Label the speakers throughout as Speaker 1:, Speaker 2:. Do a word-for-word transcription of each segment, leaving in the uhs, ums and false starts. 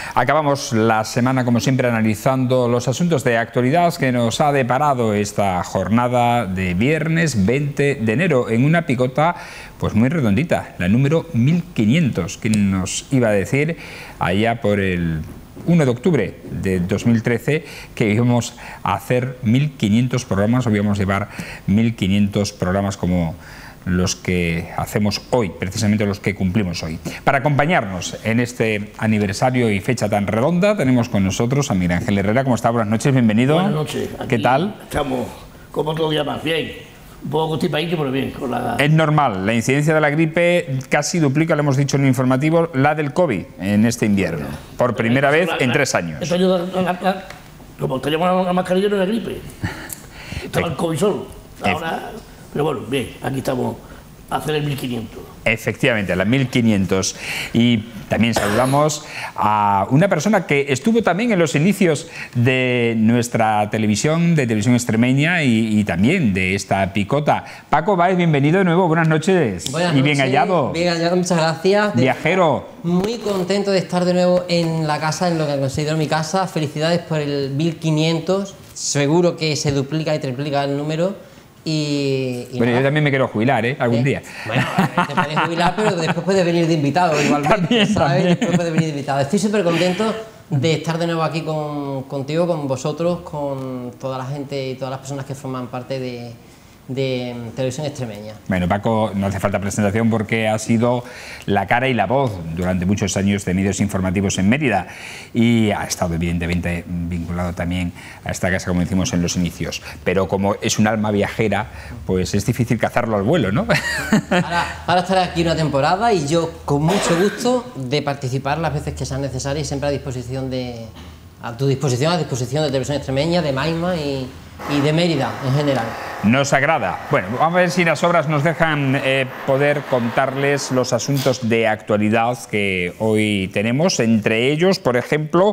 Speaker 1: Acabamos la semana, como siempre, analizando los asuntos de actualidad que nos ha deparado esta jornada de viernes veinte de enero en una picota pues muy redondita, la número mil quinientos, que nos iba a decir allá por el uno de octubre de dos mil trece que íbamos a hacer mil quinientos programas, o íbamos a llevar mil quinientos programas como los que hacemos hoy, precisamente los que cumplimos hoy. Para acompañarnos en este aniversario y fecha tan redonda, tenemos con nosotros a Miguel Ángel Herrera. ¿Cómo está? Buenas noches, bienvenido.
Speaker 2: Buenas noches.
Speaker 1: ¿Qué tal?
Speaker 2: Estamos como otro día más, bien. Un poco constipadito, pero bien. Con la...
Speaker 1: Es normal, la incidencia de la gripe casi duplica, lo hemos dicho en el informativo, la del COVID en este invierno, por primera vez en tres años.
Speaker 2: Esto ayuda, la, la, como teníamos la mascarilla, no era gripe. Estaba el COVID solo. Ahora... Pero bueno, bien, aquí estamos a hacer el mil quinientos.
Speaker 1: Efectivamente, a las mil quinientos. Y también saludamos a una persona que estuvo también en los inicios de nuestra televisión, de Televisión Extremeña y, y también de esta picota. Paco Báez, bienvenido de nuevo, buenas noches.
Speaker 3: Buenas
Speaker 1: y
Speaker 3: noches,
Speaker 1: bien hallado.
Speaker 3: Bien hallado, muchas gracias.
Speaker 1: Viajero.
Speaker 3: Muy contento de estar de nuevo en la casa, en lo que considero mi casa. Felicidades por el mil quinientos. Seguro que se duplica y triplica el número. Y, y
Speaker 1: bueno,
Speaker 3: nada.
Speaker 1: yo también me quiero jubilar, ¿eh? Algún
Speaker 3: ¿Eh?
Speaker 1: día.
Speaker 3: Bueno, te puedes jubilar, pero después puedes venir de invitado, igualmente,
Speaker 1: También,
Speaker 3: ¿sabes?
Speaker 1: también.
Speaker 3: Después puedes venir de invitado. Estoy súper contento de estar de nuevo aquí con, contigo, con vosotros, con toda la gente y todas las personas que forman parte de, de Televisión Extremeña.
Speaker 1: Bueno, Paco, no hace falta presentación porque ha sido la cara y la voz durante muchos años de medios informativos en Mérida y ha estado evidentemente vinculado también a esta casa, como decimos en los inicios. Pero como es un alma viajera, pues es difícil cazarlo al vuelo, ¿no?
Speaker 3: Ahora, ahora estaré aquí una temporada y yo con mucho gusto de participar las veces que sean necesarias y siempre a disposición de... a tu disposición, a disposición de Televisión Extremeña, de Maima y, y de Mérida en general.
Speaker 1: Nos agrada. Bueno, vamos a ver si las obras nos dejan eh, poder contarles los asuntos de actualidad que hoy tenemos. Entre ellos, por ejemplo,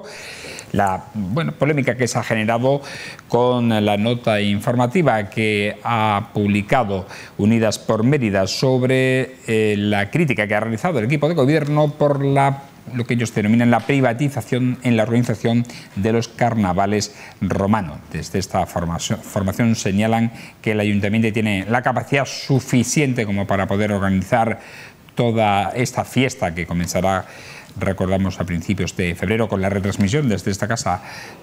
Speaker 1: la bueno, polémica que se ha generado con la nota informativa que ha publicado Unidas por Mérida sobre eh, la crítica que ha realizado el equipo de gobierno por la lo que ellos denominan la privatización en la organización de los carnavales romanos. Desde esta formación, formación señalan que el ayuntamiento tiene la capacidad suficiente como para poder organizar toda esta fiesta que comenzará, recordamos, a principios de febrero con la retransmisión desde esta casa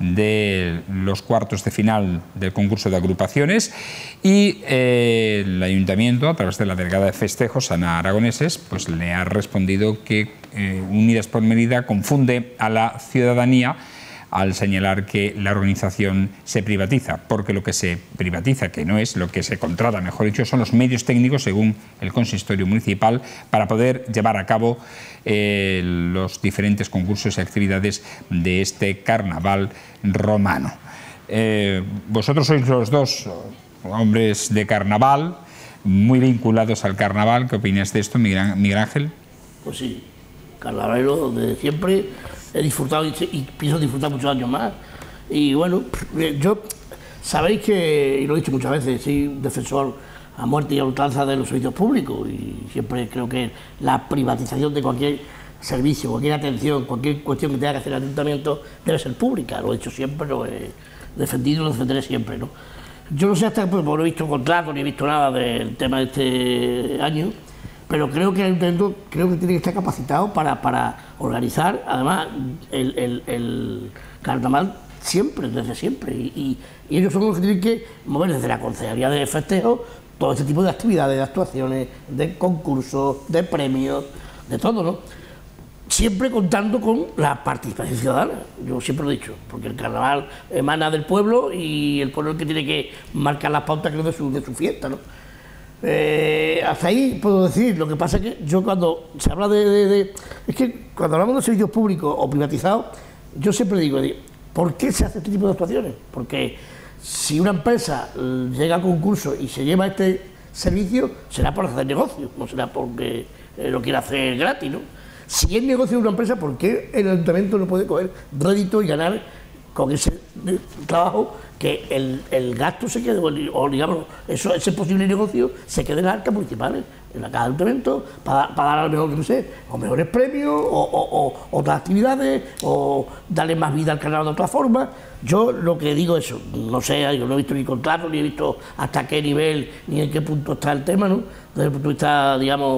Speaker 1: de los cuartos de final del concurso de agrupaciones, y eh, el ayuntamiento, a través de la delegada de festejos, Ana Aragoneses, pues le ha respondido que eh, Unidas por Mérida confunde a la ciudadanía al señalar que la organización se privatiza, porque lo que se privatiza, que no es lo que se contrata, mejor dicho, son los medios técnicos, según el consistorio municipal, para poder llevar a cabo eh, los diferentes concursos y actividades de este carnaval romano. Eh, vosotros sois los dos hombres de carnaval, muy vinculados al carnaval. ¿Qué opinas de esto, Miguel, Miguel Ángel?
Speaker 2: Pues sí, carnavalero desde siempre. He disfrutado y, y pienso disfrutar muchos años más. Y bueno, yo, sabéis que, y lo he dicho muchas veces, soy un defensor a muerte y a ultranza de los servicios públicos y siempre creo que la privatización de cualquier servicio, cualquier atención, cualquier cuestión que tenga que hacer el ayuntamiento debe ser pública. Lo he hecho siempre, lo he defendido y lo defenderé siempre, ¿no? Yo no sé hasta, pues, no he visto contratos ni he visto nada del tema de este año, pero creo que el ayuntamiento creo que tiene que estar capacitado para, para organizar, además, el, el, el carnaval siempre, desde siempre. Y, y, y ellos son los que tienen que mover desde la concejalía de festejos todo este tipo de actividades, de actuaciones, de concursos, de premios, de todo, ¿no? Siempre contando con la participación ciudadana, yo siempre lo he dicho, porque el carnaval emana del pueblo y el pueblo es el que tiene que marcar las pautas, creo, de su, de su fiesta, ¿no? Eh, hasta ahí puedo decir. Lo que pasa es que yo, cuando se habla de, de, de... Es que cuando hablamos de servicios públicos o privatizados, yo siempre digo, ¿por qué se hace este tipo de actuaciones? Porque si una empresa llega a concurso y se lleva este servicio, será por hacer negocio, no será porque lo quiera hacer gratis, ¿no? Si es negocio de una empresa, ¿por qué el ayuntamiento no puede coger rédito y ganar con ese trabajo que el, el gasto se quede, o digamos, eso, ese posible negocio se quede en las arcas municipales, en la caja de ayuntamiento, para, para dar a lo mejor, no sé, o mejores premios, o, o, o otras actividades, o darle más vida al canal de otra forma. Yo lo que digo es eso, no sé, yo no he visto ni contrato, ni he visto hasta qué nivel, ni en qué punto está el tema, ¿no? Desde el punto de vista, digamos,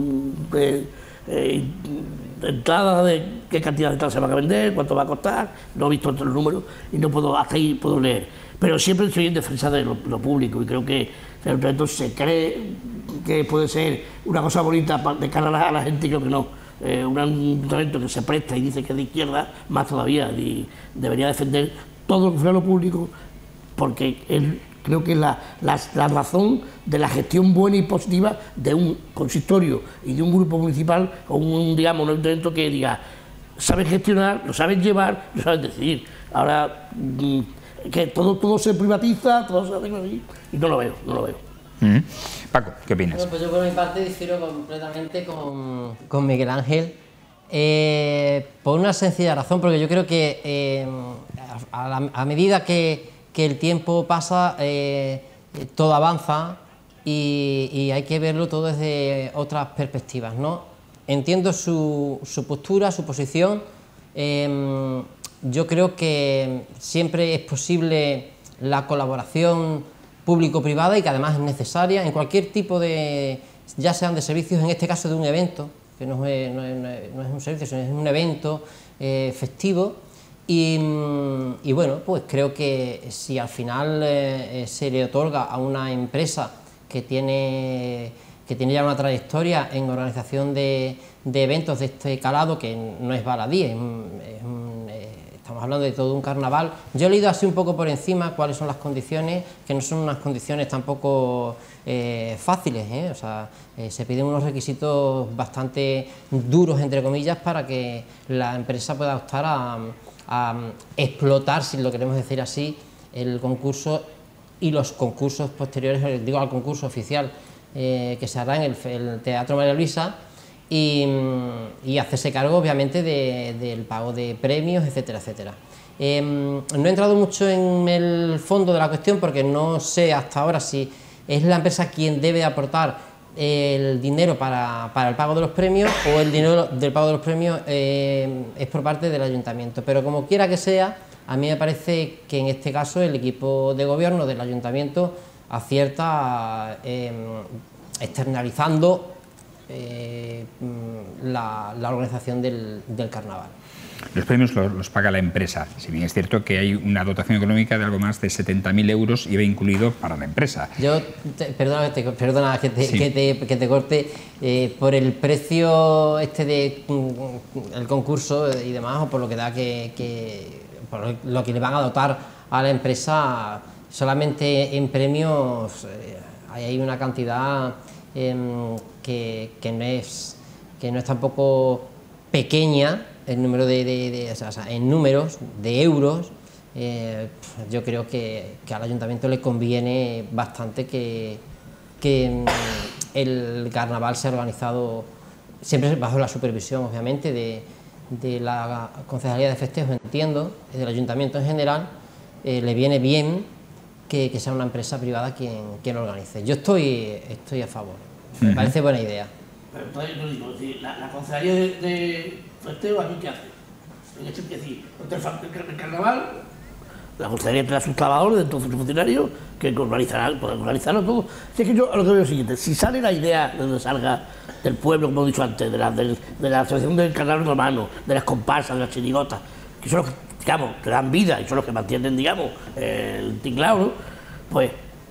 Speaker 2: de, eh, de entrada, de qué cantidad de entradas se van a vender, cuánto va a costar, no he visto otros números y no puedo, hasta ahí puedo leer. Pero siempre estoy en defensa de lo, lo público y creo que el ayuntamiento se cree que puede ser una cosa bonita de cara a la, a la gente, creo que no. Eh, un ayuntamiento que se presta y dice que es de izquierda, más todavía, y debería defender todo lo que fuera lo público, porque él creo que es la, la, la razón de la gestión buena y positiva de un consistorio y de un grupo municipal o un, digamos, un ayuntamiento que diga, saben gestionar, lo saben llevar, lo saben decidir. Ahora, mmm, que todo, todo se privatiza, todo se hace así, y no lo veo, no lo veo.
Speaker 1: Mm. Paco, ¿qué opinas?
Speaker 3: Bueno, pues yo por mi parte difiero completamente con, con Miguel Ángel, eh, por una sencilla razón, porque yo creo que eh, a, la, a medida que, que el tiempo pasa, eh, todo avanza y, y hay que verlo todo desde otras perspectivas, ¿no? Entiendo su, su postura, su posición. Eh, yo creo que siempre es posible la colaboración público-privada y que además es necesaria en cualquier tipo de, ya sean de servicios, en este caso de un evento, que no es, no es, no es un servicio, sino es un evento eh, festivo. Y, y bueno, pues creo que si al final eh, se le otorga a una empresa que tiene, que tiene ya una trayectoria en organización de, de eventos de este calado, que no es baladí, es, es un, eh, estamos hablando de todo un carnaval. Yo he leído así un poco por encima cuáles son las condiciones, que no son unas condiciones tampoco eh, fáciles, ¿eh? O sea, eh, se piden unos requisitos bastante duros, entre comillas, para que la empresa pueda optar a, a explotar, si lo queremos decir así, el concurso y los concursos posteriores, digo al concurso oficial eh, que se hará en el, el Teatro María Luisa. Y, y hacerse cargo obviamente de, del pago de premios, etcétera, etcétera. Eh, no he entrado mucho en el fondo de la cuestión porque no sé hasta ahora si es la empresa quien debe aportar el dinero para, para el pago de los premios o el dinero del pago de los premios eh, es por parte del ayuntamiento, pero como quiera que sea, a mí me parece que en este caso el equipo de gobierno del ayuntamiento acierta eh, externalizando Eh, la, la organización del, del carnaval.
Speaker 1: Los premios los, los paga la empresa, si bien es cierto que hay una dotación económica de algo más de setenta mil euros y va incluido para la empresa.
Speaker 3: Yo, te, perdona, te, perdona que, te,
Speaker 1: sí.
Speaker 3: que, te, que te corte, eh, por el precio este de mm, el concurso y demás, o por lo que da que, que por lo que le van a dotar a la empresa, solamente en premios eh, hay una cantidad eh, que, que, no es, que no es tampoco pequeña, el número de, de, de o sea, en números de euros. Eh, yo creo que, que al ayuntamiento le conviene bastante que, que el carnaval sea organizado siempre bajo la supervisión, obviamente, de, de la Concejalía de Festejos, entiendo, y del ayuntamiento en general. Eh, le viene bien que, que sea una empresa privada quien, quien lo organice. Yo estoy, estoy a favor, me uh-huh. parece buena idea.
Speaker 2: Pero entonces yo digo, si la, la Concejalía de, de Festejos, ¿aquí qué hace? En este que decir, el, el carnaval, la Concejalía tendrá sus trabajadores, de todos sus funcionarios, que organizarán, pueden organizarlo todo. Si es que yo a lo que veo es lo siguiente, si sale la idea de donde salga del pueblo, como he dicho antes, de la, de, de la asociación del carnaval romano, de las comparsas, de las chirigotas, que son los que, digamos, que dan vida y son los que mantienen, digamos, el tinglado, ¿no? Pues,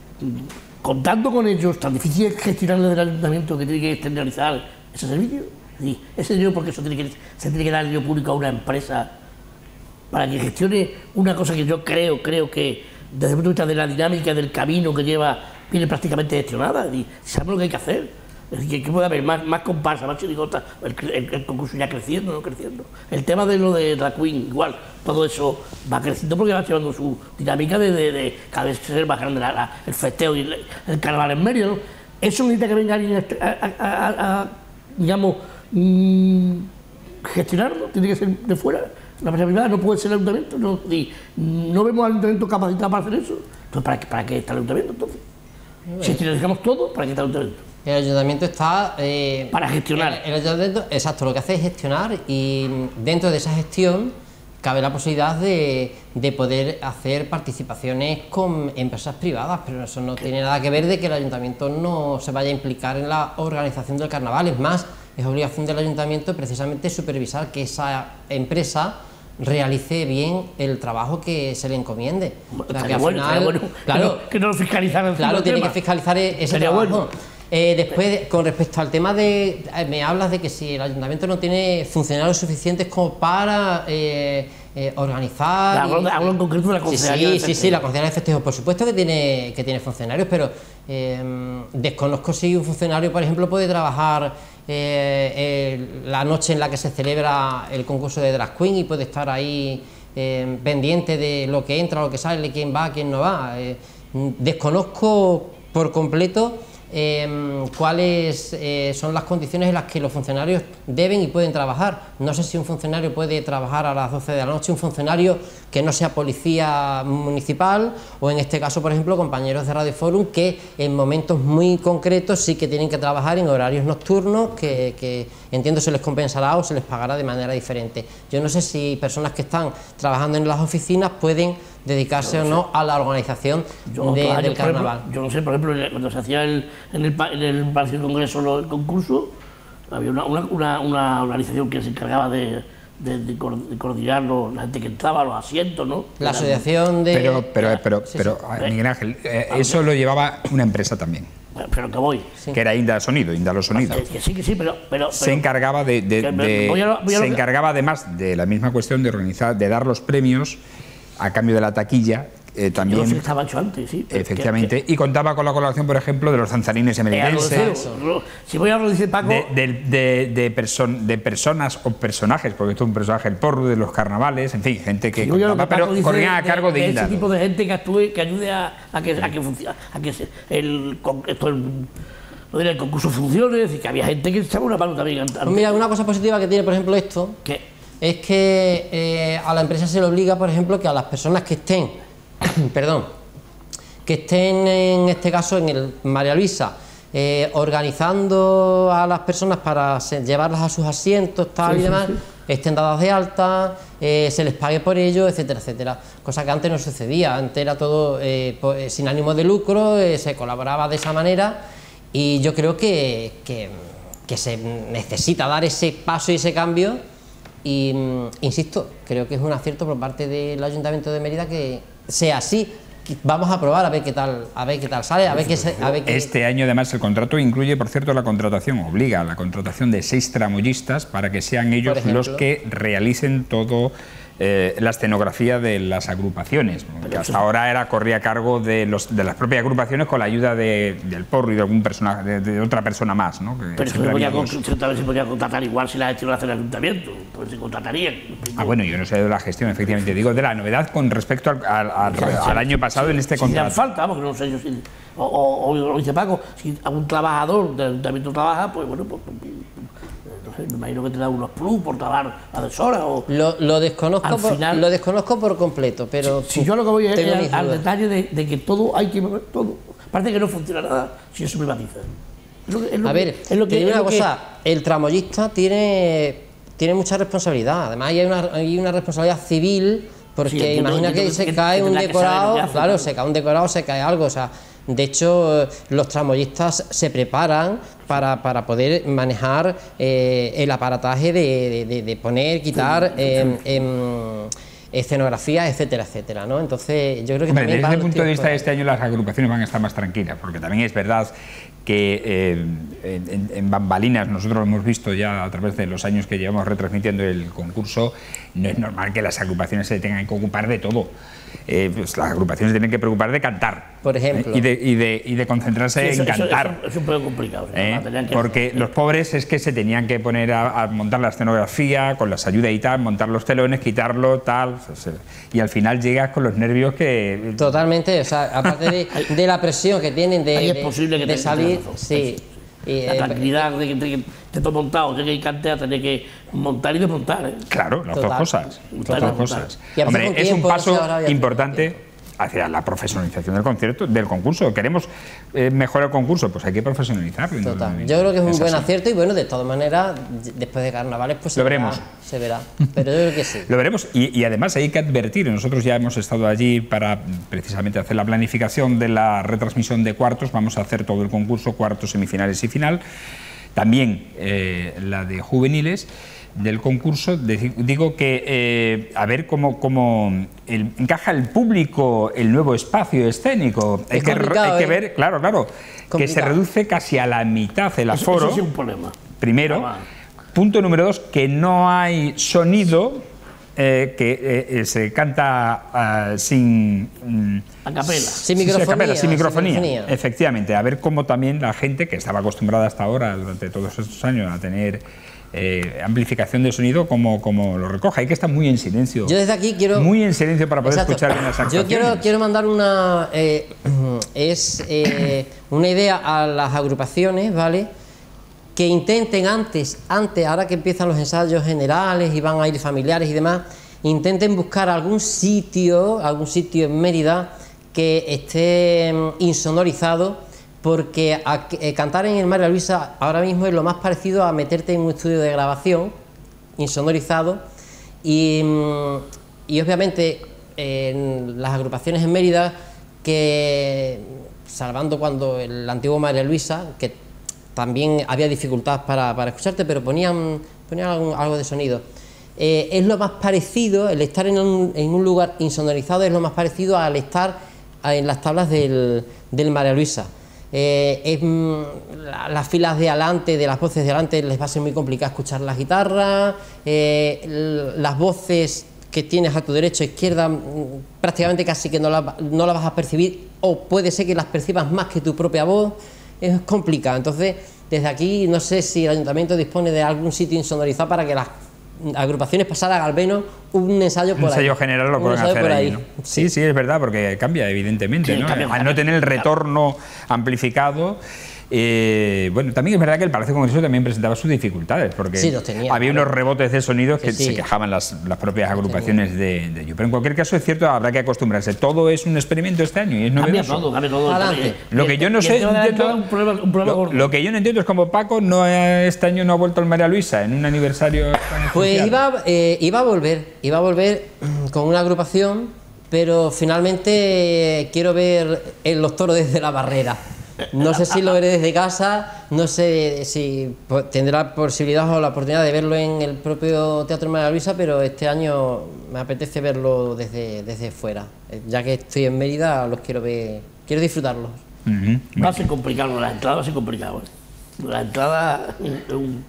Speaker 2: contando con ellos, tan difícil es gestionarle del ayuntamiento que tiene que externalizar ese servicio. Sí, ese dinero, porque eso tiene que, se tiene que dar el dinero público a una empresa para que gestione una cosa que yo creo, creo que desde el punto de vista de la dinámica del camino que lleva, viene prácticamente gestionada. Y sabemos lo que hay que hacer. Es decir, que puede haber más, más comparsas, más chirigotas, el, el, el concurso ya creciendo, no creciendo. El tema de lo de Drag Queen, igual, todo eso va creciendo porque va llevando su dinámica de, de, de cada vez ser más grande la, la, el festeo y el, el carnaval en medio, ¿no? Eso necesita que venga alguien a, a, a, a digamos, mmm, gestionarlo, tiene que ser de fuera. una empresa privada no puede ser el ayuntamiento, no, y no vemos al ayuntamiento capacitado para hacer eso. Entonces, ¿para qué, para qué está el ayuntamiento entonces? Bueno. Si externalizamos todo, ¿para qué está el ayuntamiento?
Speaker 3: El ayuntamiento está... Eh,
Speaker 2: para gestionar.
Speaker 3: El, el ayuntamiento, exacto, lo que hace es gestionar y dentro de esa gestión cabe la posibilidad de, de poder hacer participaciones con empresas privadas, pero eso no tiene nada que ver de que el ayuntamiento no se vaya a implicar en la organización del carnaval. Es más, es obligación del ayuntamiento precisamente supervisar que esa empresa realice bien el trabajo que se le encomiende.
Speaker 2: O sea, que al bueno, final, bueno,
Speaker 3: claro,
Speaker 2: que no, que no fiscalizaran.
Speaker 3: Claro, tiene tema. que fiscalizar ese Sería trabajo. Bueno. Eh, después, con respecto al tema de... Eh, me hablas de que si el ayuntamiento no tiene funcionarios suficientes como para eh, eh, organizar...
Speaker 2: Hablo, y, hablo en concreto de la concejalía
Speaker 3: Sí,
Speaker 2: de
Speaker 3: sí, sí, la concejalía de festejos. Por supuesto que tiene, que tiene funcionarios, pero eh, desconozco si un funcionario, por ejemplo, puede trabajar eh, eh, la noche en la que se celebra el concurso de Drag Queen y puede estar ahí eh, pendiente de lo que entra, lo que sale, quién va, quién no va. Eh, desconozco por completo Eh, cuáles eh, son las condiciones en las que los funcionarios deben y pueden trabajar. No sé si un funcionario puede trabajar a las doce de la noche, un funcionario que no sea policía municipal o en este caso, por ejemplo, compañeros de Radio Fórum que en momentos muy concretos sí que tienen que trabajar en horarios nocturnos que, que entiendo se les compensará o se les pagará de manera diferente. Yo no sé si personas que están trabajando en las oficinas pueden dedicarse o no a la organización
Speaker 2: yo,
Speaker 3: de,
Speaker 2: claro,
Speaker 3: del carnaval.
Speaker 2: Ejemplo, yo no sé, por ejemplo, cuando se hacía el, en, el, en el Palacio del Congreso el concurso, había una, una, una, una organización que se encargaba de, de, de, de coordinar los, la gente que entraba, los asientos, ¿no?
Speaker 3: La asociación de...
Speaker 1: Pero, pero, pero, sí, pero sí. Miguel Ángel, eh, eso lo llevaba una empresa también.
Speaker 2: Pero que voy.
Speaker 1: Sí. Que era Inda Sonido, Inda Los Sonidos.
Speaker 2: Que sí, que sí, pero... pero, pero
Speaker 1: se encargaba de... de, de voy a, voy a se encargaba además de la misma cuestión de organizar, de dar los premios a cambio de la taquilla. Eh, también
Speaker 2: yo no sé, estaba hecho antes, sí.
Speaker 1: Efectivamente,
Speaker 2: que, que,
Speaker 1: y contaba con la colaboración, por ejemplo, de los zanzarines emeritenses,
Speaker 2: si voy a lo dice Paco,
Speaker 1: de, de, de, de, person, de personas o personajes, porque esto es un personaje del porro, de los carnavales, en fin, gente que, contaba,
Speaker 2: que
Speaker 1: pero corría a cargo de,
Speaker 2: de,
Speaker 1: de
Speaker 2: ese tipo de gente que actúe, que ayude a, a que a que funcione, a que se, el, esto el, no diré, el concurso funcione, y que había gente que echaba una mano también.
Speaker 3: Pues mira, una cosa positiva que tiene, por ejemplo, esto,
Speaker 2: ¿qué?
Speaker 3: Es que eh, a la empresa se le obliga, por ejemplo, que a las personas que estén, perdón, que estén en este caso en el María Luisa, eh, organizando a las personas para se, llevarlas a sus asientos, tal sí, y demás, sí, sí. estén dadas de alta, eh, se les pague por ello, etcétera, etcétera. Cosa que antes no sucedía, antes era todo eh, pues, sin ánimo de lucro, eh, se colaboraba de esa manera y yo creo que, que, que se necesita dar ese paso y ese cambio y, insisto, creo que es un acierto por parte del Ayuntamiento de Mérida que sea así. Vamos a probar a ver qué tal, a ver qué tal sale, a ver qué, a ver qué...
Speaker 1: Este año además el contrato incluye, por cierto, la contratación, obliga a la contratación de seis tramoyistas para que sean ellos los que realicen todo eh, la escenografía de las agrupaciones, que hasta ahora era corría a cargo de, los, de las propias agrupaciones con la ayuda de, del porro y de algún personaje, de, de otra persona más, ¿no? Que
Speaker 2: pero eso se podía, también se podía contratar igual si la gestión la hace el ayuntamiento, pues se contratarían.
Speaker 1: Ah, bueno, yo no sé de la gestión, efectivamente, digo de la novedad con respecto al, al, al, al, al año pasado en este contrato.
Speaker 2: Si falta, vamos, que no sé yo si... O, o, o, o dice Paco, si algún trabajador del ayuntamiento trabaja, pues bueno, pues... no sé, me imagino que te da unos plus por trabajar a deshoras o...
Speaker 3: Lo, lo, desconozco
Speaker 2: al
Speaker 3: por,
Speaker 2: final,
Speaker 3: lo desconozco por completo, pero...
Speaker 2: Si, si yo lo que voy es al, al detalle de, de que todo hay que... todo parece que no funciona nada si eso privatiza. Es lo que, es lo
Speaker 3: a ver,
Speaker 2: es lo que,
Speaker 3: te digo
Speaker 2: es
Speaker 3: una
Speaker 2: lo
Speaker 3: cosa, que... el tramoyista tiene, tiene mucha responsabilidad, además hay una, hay una responsabilidad civil, porque sí, imagina que, que se que, cae que un decorado, hace, claro, se cae un decorado, se cae algo, o sea... De hecho, los tramoyistas se preparan para, para poder manejar eh, el aparataje de, de, de poner, quitar eh, eh, escenografías, etcétera, etcétera, ¿no? Entonces, yo creo que
Speaker 1: Hombre,
Speaker 3: también
Speaker 1: desde el punto de vista
Speaker 3: pues,
Speaker 1: de este año las agrupaciones van a estar más tranquilas, porque también es verdad que eh, en, en bambalinas, nosotros lo hemos visto ya a través de los años que llevamos retransmitiendo el concurso, no es normal que las agrupaciones se tengan que ocupar de todo. Eh, pues las agrupaciones tienen que preocupar de cantar,
Speaker 3: por ejemplo,
Speaker 1: eh, y, de, y, de, y de concentrarse sí, eso, en cantar.
Speaker 2: Eso, eso es un poco complicado.
Speaker 1: Eh, porque hacer. Los pobres es que se tenían que poner a, a montar la escenografía con las ayudas y tal, montar los telones, quitarlo, tal, y al final llegas con los nervios que...
Speaker 3: Totalmente, o sea, aparte de, de la presión que tienen de,
Speaker 2: es posible que
Speaker 3: de, de salir,
Speaker 2: razón,
Speaker 3: sí. Y,
Speaker 2: la
Speaker 3: eh,
Speaker 2: tranquilidad de que, de que te todo montado, de que hay cantera, tener que montar y desmontar. ¿eh?
Speaker 1: Claro, las
Speaker 3: Total.
Speaker 1: dos cosas.
Speaker 2: Total,
Speaker 1: Las dos
Speaker 2: total.
Speaker 1: cosas.
Speaker 3: Y a veces
Speaker 1: Hombre,
Speaker 3: con
Speaker 1: es un
Speaker 3: tiempo,
Speaker 1: paso
Speaker 3: ahora ya
Speaker 1: importante
Speaker 3: tiene
Speaker 1: hacia la profesionalización del concierto, del concurso. ¿Queremos eh, mejorar el concurso? Pues hay que profesionalizarlo.
Speaker 3: Total. Yo creo que es un
Speaker 1: Es
Speaker 3: buen
Speaker 1: así.
Speaker 3: acierto y bueno, de todas maneras, después de carnavales pues se
Speaker 1: Lo
Speaker 3: verá,
Speaker 1: veremos.
Speaker 3: se verá. Pero yo creo que sí.
Speaker 1: Lo veremos y, y además hay que advertir, nosotros ya hemos estado allí para precisamente hacer la planificación de la retransmisión de cuartos, vamos a hacer todo el concurso, cuartos, semifinales y final, también eh, la de juveniles del concurso. Digo que eh, a ver cómo, cómo el, encaja el público el nuevo espacio escénico. Hay
Speaker 3: Es
Speaker 1: que,
Speaker 3: complicado,
Speaker 1: hay que
Speaker 3: ¿eh?
Speaker 1: ver, claro, claro, que
Speaker 3: Complicado.
Speaker 1: se reduce casi a la mitad el
Speaker 2: Eso,
Speaker 1: aforo.
Speaker 2: eso sí es un problema.
Speaker 1: Primero.
Speaker 2: Ah,
Speaker 1: Punto número dos, que no hay sonido, eh, que eh, eh, se canta ah, sin... mm,
Speaker 2: A capela.
Speaker 3: Sin
Speaker 1: sí,
Speaker 3: microfonía.
Speaker 1: a capela, sin microfonía.
Speaker 3: sin microfonía.
Speaker 1: Efectivamente, a ver cómo también la gente que estaba acostumbrada hasta ahora, durante todos estos años, a tener eh, amplificación de sonido, como, como lo recoja. Hay que estar muy en silencio.
Speaker 3: Yo desde aquí quiero...
Speaker 1: Muy en silencio para poder
Speaker 3: Exacto.
Speaker 1: escuchar bien las
Speaker 3: Yo
Speaker 1: actuaciones.
Speaker 3: quiero, quiero mandar una... eh, es eh, una idea a las agrupaciones, ¿vale? Que intenten antes, antes, ahora que empiezan los ensayos generales y van a ir familiares y demás, intenten buscar algún sitio, algún sitio en Mérida que esté mm, insonorizado, porque a- eh, cantar en el María Luisa ahora mismo es lo más parecido a meterte en un estudio de grabación insonorizado y, mm, y obviamente en las agrupaciones en Mérida, que salvando cuando el antiguo María Luisa, que también había dificultad para, para escucharte, pero ponían, ponían algún- algo de sonido. Eh, es lo más parecido, el estar en un, en un lugar insonorizado es lo más parecido al estar en las tablas del, del María Luisa. Eh, es, mm, la- las filas de adelante, de las voces de adelante, les va a ser muy complicado escuchar la guitarra, eh, l- las voces que tienes a tu derecha e izquierda mm, prácticamente casi que no las no la vas a percibir, o puede ser que las percibas más que tu propia voz. Es complicado. Entonces, desde aquí no sé si el ayuntamiento dispone de algún sitio insonorizado para que las agrupaciones pasaran al menos un ensayo por
Speaker 1: Un
Speaker 3: ahí.
Speaker 1: ensayo general lo
Speaker 3: Un
Speaker 1: pueden
Speaker 3: ensayo
Speaker 1: hacer
Speaker 3: por
Speaker 1: ahí,
Speaker 3: ahí.
Speaker 1: ¿no? Sí, sí, es verdad, porque cambia, evidentemente,
Speaker 2: Sí,
Speaker 1: ¿no?
Speaker 2: cambia,
Speaker 1: Al
Speaker 2: cambia.
Speaker 1: no tener el retorno amplificado. Eh, bueno, también es verdad que el Palacio Congreso también presentaba sus dificultades, porque
Speaker 3: Sí, los tenía,
Speaker 1: había
Speaker 3: claro.
Speaker 1: unos rebotes de sonidos que
Speaker 3: Sí, sí.
Speaker 1: se quejaban las, las propias agrupaciones de, de ello. Pero en cualquier caso es cierto, habrá que acostumbrarse. Todo es un experimento este año y es
Speaker 2: Cambia
Speaker 1: novedoso.
Speaker 2: todo, cambia todo.
Speaker 3: Adelante.
Speaker 1: Lo que yo no
Speaker 2: Y
Speaker 1: sé,
Speaker 2: el tema de la
Speaker 1: entiendo-
Speaker 2: entrada es un problema, un problema
Speaker 1: Lo,
Speaker 2: gordo.
Speaker 1: lo que yo no entiendo es como Paco no ha- este año no ha vuelto al María Luisa en un aniversario tan
Speaker 3: Pues
Speaker 1: especial.
Speaker 3: iba, eh, iba a volver, iba a volver con una agrupación, pero finalmente eh, quiero ver en los toros desde la barrera. No sé si lo veré desde casa, no sé si po- tendré la posibilidad o la oportunidad de verlo en el propio Teatro María Luisa, pero este año me apetece verlo desde, desde fuera. Eh, Ya que estoy en Mérida, los quiero ver, quiero disfrutarlos.
Speaker 1: Ujú.
Speaker 2: Va a ser complicado, la entrada va a ser complicado. ¿eh? La entrada es un...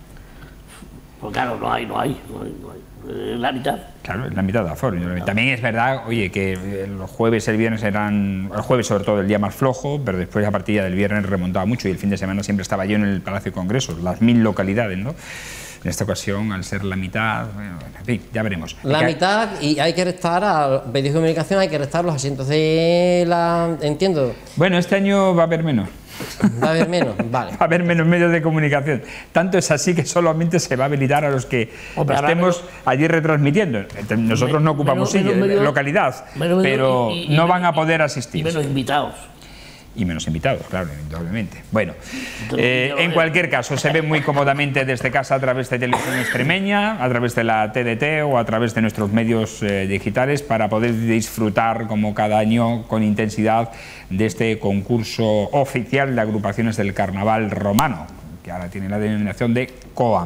Speaker 2: Pues claro, no hay, no hay, no hay, no hay. Eh, la mitad.
Speaker 1: Claro, es la mitad de aforo. También es verdad, oye, que eh, los jueves, el viernes eran, el jueves sobre todo el día más flojo, pero después a partir del viernes remontaba mucho y el fin de semana siempre estaba yo en el Palacio de Congresos, las mil localidades, ¿no? En esta ocasión, al ser la mitad, bueno, en fin, ya veremos.
Speaker 3: La
Speaker 1: Hay que-
Speaker 3: mitad, y hay que restar a medios de comunicación, hay que restar los asientos de la... Entiendo,
Speaker 1: Bueno, este año va a haber menos.
Speaker 3: va a haber menos, vale.
Speaker 1: Va a haber menos medios de comunicación. Tanto es así que solamente se va a habilitar a los que
Speaker 2: Hombre, habrá
Speaker 1: estemos
Speaker 2: menos-
Speaker 1: allí retransmitiendo. Nosotros no ocupamos
Speaker 2: Menos-
Speaker 1: silla-
Speaker 2: menos medios-
Speaker 1: localidad,
Speaker 2: menos medios
Speaker 1: pero
Speaker 2: y- y-
Speaker 1: no
Speaker 2: y-
Speaker 1: van a poder
Speaker 2: Y
Speaker 1: asistir.
Speaker 2: menos invitados.
Speaker 1: Y menos invitados, claro, indudablemente. Bueno,
Speaker 2: Entonces,
Speaker 1: eh,
Speaker 2: yo-
Speaker 1: en cualquier caso, se ve muy cómodamente desde casa a través de Televisión Extremeña, a través de la T D T o a través de nuestros medios eh, digitales para poder disfrutar, como cada año, con intensidad de este concurso oficial de agrupaciones del Carnaval Romano, que ahora tiene la denominación de COAM.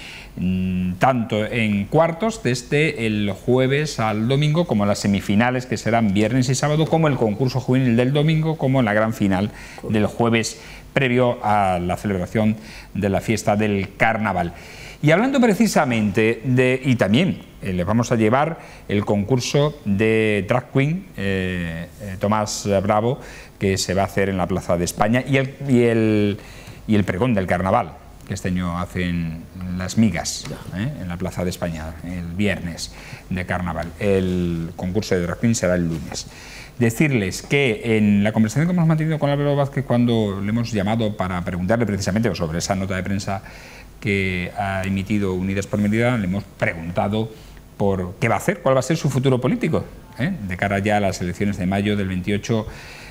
Speaker 1: Mm, tanto en cuartos desde el jueves al domingo, como las semifinales que serán viernes y sábado, como el concurso juvenil del domingo, como la gran final del jueves previo a la celebración de la fiesta del carnaval. Y hablando precisamente de, y también eh, les vamos a llevar el concurso de Drag Queen, eh, eh, Tomás Bravo, que se va a hacer en la Plaza de España, y el, y el, y el pregón del carnaval, que este año hacen las migas, ¿eh? en la Plaza de España, el viernes de carnaval. El concurso de Drag Queen será el lunes. decirles que en la conversación que hemos mantenido con Álvaro Vázquez, cuando le hemos llamado para preguntarle precisamente sobre esa nota de prensa que ha emitido Unidas por Mérida, le hemos preguntado por qué va a hacer, cuál va a ser su futuro político, ¿eh? de cara ya a las elecciones de mayo del veintiocho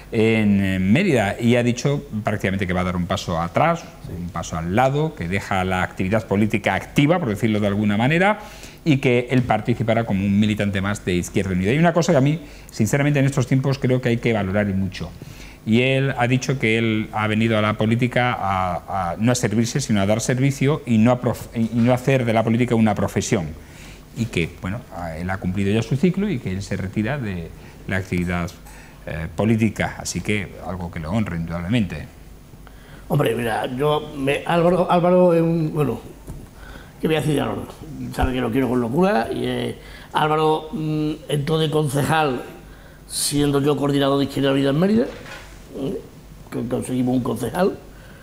Speaker 1: en Mérida, y ha dicho prácticamente que va a dar un paso atrás, un paso al lado, que deja la actividad política activa, por decirlo de alguna manera, y que él participará como un militante más de Izquierda Unida. Y una cosa que a mí, sinceramente, en estos tiempos creo que hay que valorar y mucho. Y él ha dicho que él ha venido a la política a, a no a servirse, sino a dar servicio y no a, prof, y no a hacer de la política una profesión. Y que, bueno, él ha cumplido ya su ciclo y que él se retira de la actividad Eh, política, así que algo que lo honra indudablemente.
Speaker 2: Hombre, mira, yo me, Álvaro, Álvaro es un, bueno, ¿qué voy a decir de Álvaro? Sabe que lo quiero con locura y eh, Álvaro mmm, entró de concejal siendo yo coordinador de Izquierda Unida en Mérida, ¿eh? que conseguimos un concejal,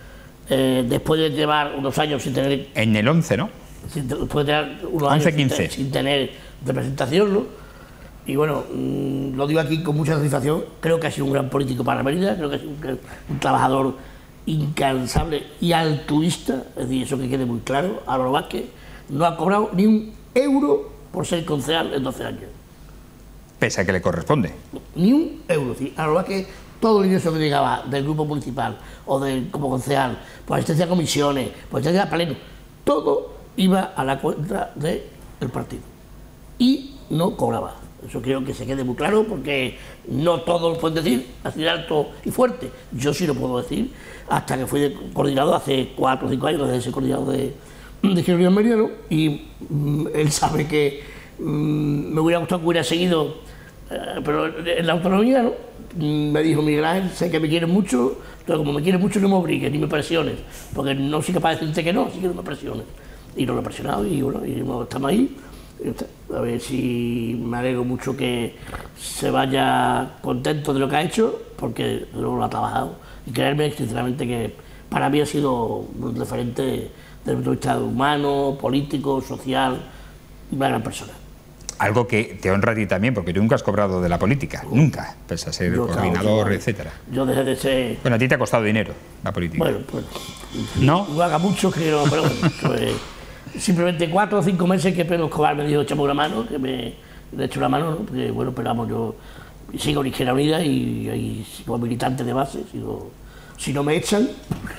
Speaker 2: eh, después de llevar unos años sin tener...
Speaker 1: En el once, ¿no?
Speaker 2: Sin, después de tener unos
Speaker 1: once,
Speaker 2: años
Speaker 1: quince.
Speaker 2: Sin, sin tener representación, ¿no? Y bueno, mmm, lo digo aquí con mucha satisfacción, creo que ha sido un gran político para Mérida, creo que ha sido un, un trabajador incansable y altruista, es decir, eso que quede muy claro. Álvaro Vázquez no ha cobrado ni un euro por ser concejal en doce años.
Speaker 1: Pese a que le corresponde.
Speaker 2: Ni un euro, sí. Álvaro Vázquez, todo el ingreso que llegaba del grupo municipal o de, como concejal, por asistencia a comisiones, por asistencia a pleno, todo iba a la cuenta del partido. Y no cobraba. Eso quiero que se quede muy claro, porque no todos lo pueden decir así de alto y fuerte. Yo sí lo puedo decir, hasta que fui de coordinador hace cuatro o cinco años, desde ese coordinador de, de Izquierda Unida en Mérida, ¿no? Y mm, él sabe que mm, me hubiera gustado que hubiera seguido, eh, pero en la autonomía, ¿no? Mm, me dijo Miguel Ángel, sé que me quieres mucho, pero como me quieres mucho no me obligues ni me presiones, porque no soy capaz de decirte que no, así que no me presiones. Y no lo he presionado y bueno, y estamos ahí. A ver si me alegro mucho que se vaya contento de lo que ha hecho, porque luego lo ha trabajado. Y creerme, sinceramente, que para mí ha sido un referente desde el punto de vista humano, político, social, una gran persona.
Speaker 1: Algo que te honra a ti también, porque tú nunca has cobrado de la política, uh, nunca, pese a ser yo, coordinador, claro, etcétera.
Speaker 2: Yo desde de ser...
Speaker 1: Bueno, a ti te ha costado dinero la política.
Speaker 2: Bueno, pues...
Speaker 1: ¿No?
Speaker 2: No haga mucho, que no, pero bueno, pues, simplemente cuatro o cinco meses que Pedro Escobar me dijo, echame una mano, que me le echo la mano, ¿no? Porque bueno, pero vamos, yo sigo en Izquierda Unida y, y sigo militante de base, sigo, si no me echan,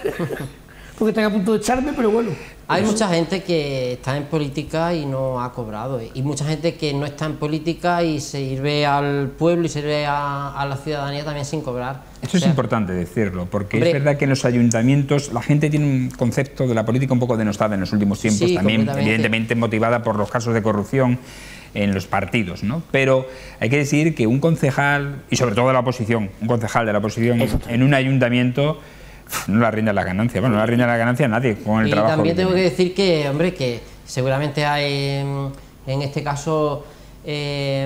Speaker 2: porque están a punto de echarme, pero bueno.
Speaker 3: Hay mucha gente que está en política y no ha cobrado, y mucha gente que no está en política y se sirve al pueblo y sirve a, a la ciudadanía también sin cobrar.
Speaker 1: Eso o sea, es importante decirlo, porque hombre, es verdad que en los ayuntamientos la gente tiene un concepto de la política un poco denostada en los últimos tiempos, sí, también evidentemente motivada por los casos de corrupción en los partidos, ¿no? Pero hay que decir que un concejal, y sobre todo de la oposición, un concejal de la oposición en un ayuntamiento no le rinde la ganancia, bueno, no le rinde la ganancia a nadie con el
Speaker 3: y
Speaker 1: trabajo.
Speaker 3: Y también
Speaker 1: que
Speaker 3: tengo
Speaker 1: tiene.
Speaker 3: que decir que, hombre, que seguramente hay, en este caso, eh,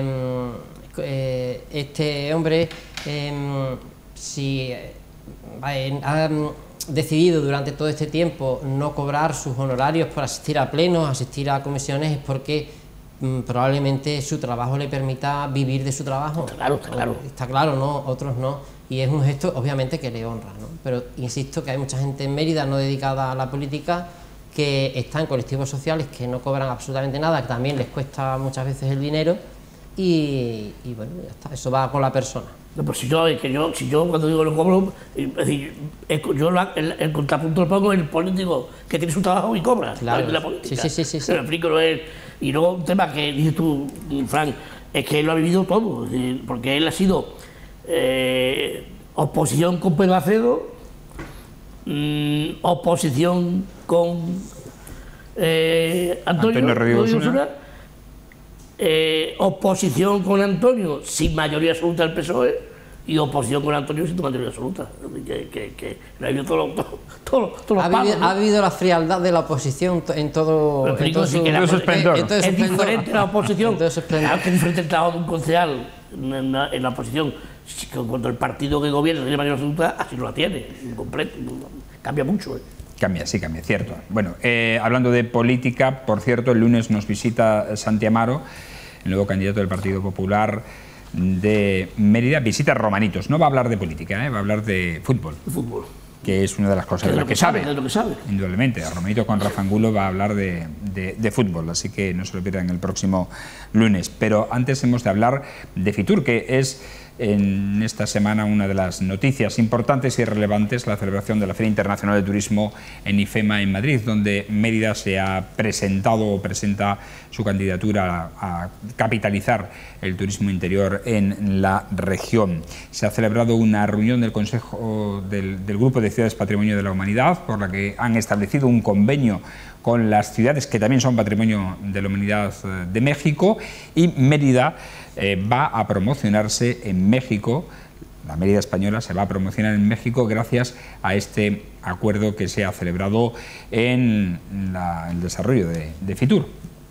Speaker 3: eh, este hombre, eh, si eh, ha decidido durante todo este tiempo no cobrar sus honorarios por asistir a plenos, asistir a comisiones, es porque mm, probablemente su trabajo le permita vivir de su trabajo.
Speaker 2: Está claro, está claro.
Speaker 3: Está claro, ¿no? Otros no. Y es un gesto, obviamente, que le honra, ¿no? Pero insisto que hay mucha gente en Mérida no dedicada a la política que está en colectivos sociales que no cobran absolutamente nada, que también les cuesta muchas veces el dinero y, y bueno, ya está, eso va con la persona.
Speaker 2: No, pero si yo, es que yo, si yo cuando digo lo cobro, es decir, yo la, el, el contrapunto lo pongo en el político que tiene su trabajo y cobra,
Speaker 3: claro,
Speaker 2: la política.
Speaker 3: Sí, sí, sí, sí, sí.
Speaker 2: Me explico, no es, y luego un tema que dices tú, Frank, es que él lo ha vivido todo, es decir, porque él ha sido eh, oposición con Pedro Acedo, mmm, oposición con eh, Antonio,
Speaker 1: Antonio Rodríguez Osuna,
Speaker 2: eh, oposición con Antonio sin mayoría absoluta del P S O E y oposición con Antonio sin mayoría absoluta, que, que, que lo ha vivido todo, todo, todo, todo
Speaker 3: ha,
Speaker 2: los palos,
Speaker 3: vivido,
Speaker 2: ¿no?
Speaker 3: ha vivido la frialdad de la oposición en todo, en todo
Speaker 2: sí,
Speaker 3: su,
Speaker 2: que la,
Speaker 1: su esplendor.
Speaker 2: Es, es, es diferente la oposición,
Speaker 3: claro,
Speaker 2: que es diferente el trabajo de un concejal en la, en la oposición. Cuando el partido que gobierna tiene mayoría absoluta, así no la tiene, incompleto, cambia mucho. ¿eh?
Speaker 1: Cambia, sí, cambia, cierto. Bueno, eh, hablando de política, por cierto, el lunes nos visita Santi Amaro, el nuevo candidato del Partido Popular de Mérida visita Romanitos. No va a hablar de política, ¿eh? Va a hablar de fútbol.
Speaker 2: De fútbol.
Speaker 1: Que es una de las cosas de las que, que sabe. De lo que sabe. Indudablemente. Romanito con Rafa Angulo va a hablar de, de, de fútbol, así que no se lo pierdan el próximo lunes. Pero antes hemos de hablar de Fitur, que es en esta semana una de las noticias importantes y relevantes, la celebración de la Feria Internacional de Turismo en IFEMA en Madrid, donde Mérida se ha presentado o presenta su candidatura a, a capitalizar el turismo interior en la región. Se ha celebrado una reunión del Consejo del, del Grupo de Ciudades Patrimonio de la Humanidad, por la que han establecido un convenio con las ciudades que también son Patrimonio de la Humanidad de México, y Mérida eh, va a promocionarse en México. La Mérida española se va a promocionar en México gracias a este acuerdo que se ha celebrado en la, el desarrollo de, de Fitur.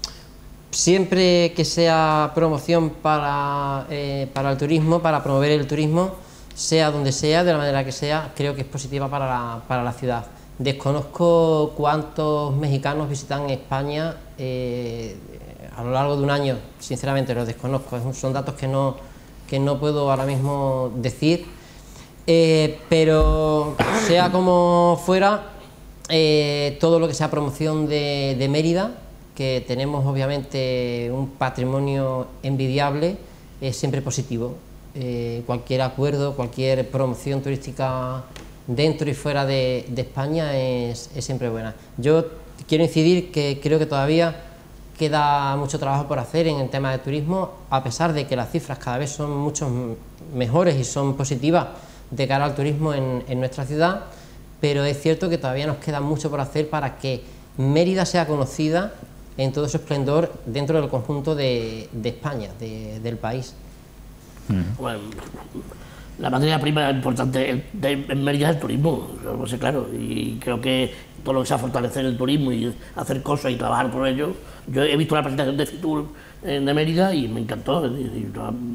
Speaker 3: Siempre que sea promoción para, eh, para el turismo, para promover el turismo, sea donde sea, de la manera que sea, creo que es positiva para la, para la ciudad. Desconozco cuántos mexicanos visitan España eh, a lo largo de un año, sinceramente los desconozco, son datos que no, que no puedo ahora mismo decir, eh, pero sea como fuera, eh, todo lo que sea promoción de, de Mérida, que tenemos obviamente un patrimonio envidiable, es siempre positivo. Eh, cualquier acuerdo, cualquier promoción turística dentro y fuera de, de España es, es siempre buena. Yo quiero incidir que creo que todavía queda mucho trabajo por hacer en el tema de turismo, a pesar de que las cifras cada vez son mucho mejores y son positivas de cara al turismo en, en nuestra ciudad, pero es cierto que todavía nos queda mucho por hacer para que Mérida sea conocida en todo su esplendor dentro del conjunto de, de España, de, del país.
Speaker 2: Mm. Bueno, la materia prima importante en Mérida es el turismo, no sé, claro, y creo que todo lo que sea fortalecer el turismo y hacer cosas y trabajar por ello. Yo he visto la presentación de Fitur de Mérida y me encantó, es decir,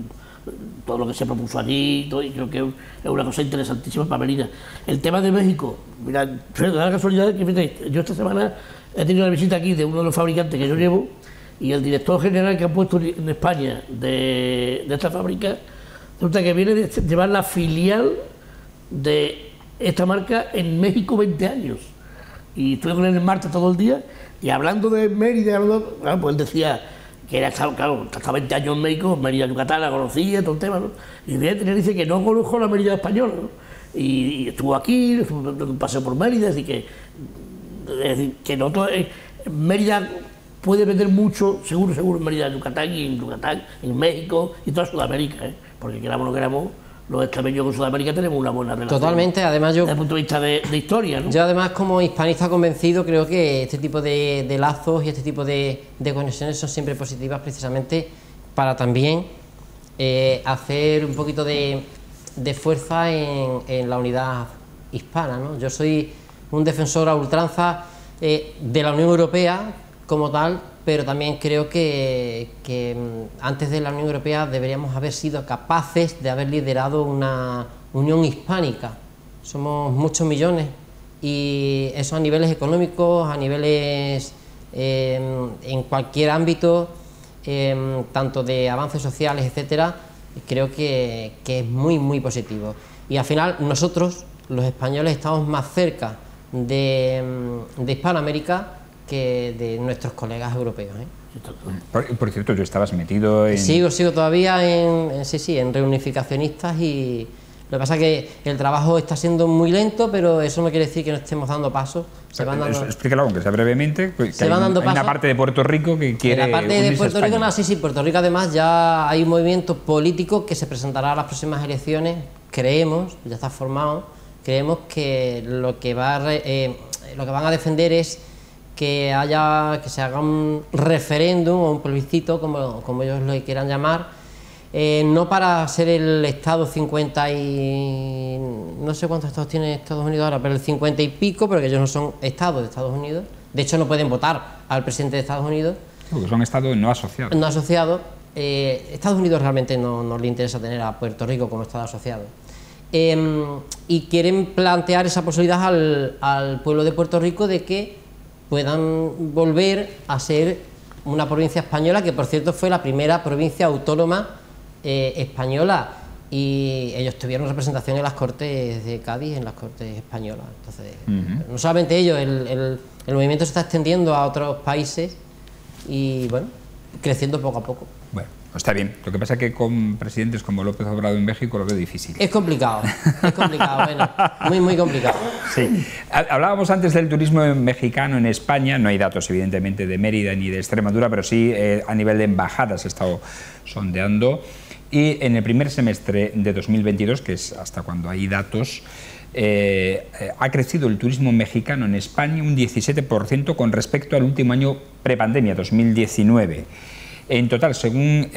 Speaker 2: todo lo que se propuso allí, todo, y creo que es una cosa interesantísima para Mérida. El tema de México, mira, la casualidad que fíjate, yo esta semana he tenido una visita aquí de uno de los fabricantes que yo llevo, y el director general que ha puesto en España de, de esta fábrica, resulta que viene de llevar la filial de esta marca en México veinte años. Y estuve con él en Marte todo el día, y hablando de Mérida, hablando, claro, pues él decía que era, claro, hasta veinte años en México, Mérida Yucatán, la conocía, todo el tema, ¿no? Y él dice que no conozco la Mérida española, ¿no? Y, y estuvo aquí, estuvo dando un paseo por Mérida, así que, es decir, que no todo, eh, Mérida puede vender mucho, seguro, seguro, en Mérida, Yucatán, y en Yucatán, en México y toda Sudamérica, ¿eh? Porque queramos o no queramos, los extremeños con Sudamérica tenemos una buena relación.
Speaker 3: Totalmente, además yo...
Speaker 2: Desde el punto de vista de, de historia, ¿no?
Speaker 3: Yo además como hispanista convencido creo que este tipo de, de lazos y este tipo de, de conexiones son siempre positivas precisamente para también eh, hacer un poquito de, de fuerza en, en la unidad hispana, ¿no? Yo soy un defensor a ultranza eh, de la Unión Europea como tal, pero también creo que, que antes de la Unión Europea deberíamos haber sido capaces de haber liderado una Unión Hispánica. Somos muchos millones y eso a niveles económicos, a niveles eh, en cualquier ámbito, eh, tanto de avances sociales, etcétera, creo que, que es muy muy positivo. Y al final nosotros, los españoles, estamos más cerca de, de Hispanoamérica que de nuestros colegas europeos, ¿eh?
Speaker 1: Por, por cierto, tú estabas metido en...
Speaker 3: Sigo, sigo todavía en, en, sí, sí, en reunificacionistas, y lo que pasa es que el trabajo está siendo muy lento, pero eso no quiere decir que no estemos dando pasos. Se van dando...
Speaker 1: Explícalo, aunque sea brevemente, que
Speaker 3: se
Speaker 1: hay,
Speaker 3: van dando
Speaker 1: hay
Speaker 3: pasos.
Speaker 1: Una parte de Puerto Rico que quiere...
Speaker 3: En la parte de Puerto Rico, no, sí, sí, Puerto Rico además ya hay un movimiento político que se presentará a las próximas elecciones, creemos, ya está formado, creemos que lo que, va a, eh, lo que van a defender es que haya, que se haga un referéndum o un plebiscito, como, como ellos lo quieran llamar, eh, no para ser el estado cincuenta y... no sé cuántos estados tiene Estados Unidos ahora, pero el cincuenta y pico, porque ellos no son estados de Estados Unidos, de hecho no pueden votar al presidente de Estados Unidos.
Speaker 1: Porque son estados no asociados.
Speaker 3: No asociados. Eh, Estados Unidos realmente no, no le interesa tener a Puerto Rico como estado asociado. Eh, y quieren plantear esa posibilidad al, al pueblo de Puerto Rico de que puedan volver a ser una provincia española, que por cierto fue la primera provincia autónoma eh, española, y ellos tuvieron representación en las Cortes de Cádiz, en las Cortes españolas. Entonces, uh-huh. no solamente ellos, el, el, el movimiento se está extendiendo a otros países y, bueno, creciendo poco a poco.
Speaker 1: Bueno, está bien. Lo que pasa es que con presidentes como López Obrador en México lo veo difícil.
Speaker 3: Es complicado, es complicado, bueno, muy, muy complicado.
Speaker 1: Sí. Hablábamos antes del turismo mexicano en España. No hay datos, evidentemente, de Mérida ni de Extremadura, pero sí eh, a nivel de embajadas he estado sondeando. Y en el primer semestre de dos mil veintidós, que es hasta cuando hay datos, eh, eh, ha crecido el turismo mexicano en España un diecisiete por ciento con respecto al último año prepandemia, dos mil diecinueve. En total, según